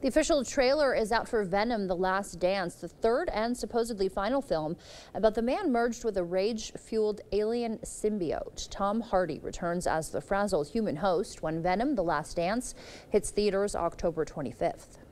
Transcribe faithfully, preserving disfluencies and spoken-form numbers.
The official trailer is out for Venom: The Last Dance, the third and supposedly final film about the man merged with a rage-fueled alien symbiote. Tom Hardy returns as the frazzled human host when Venom: The Last Dance hits theaters October twenty-fifth.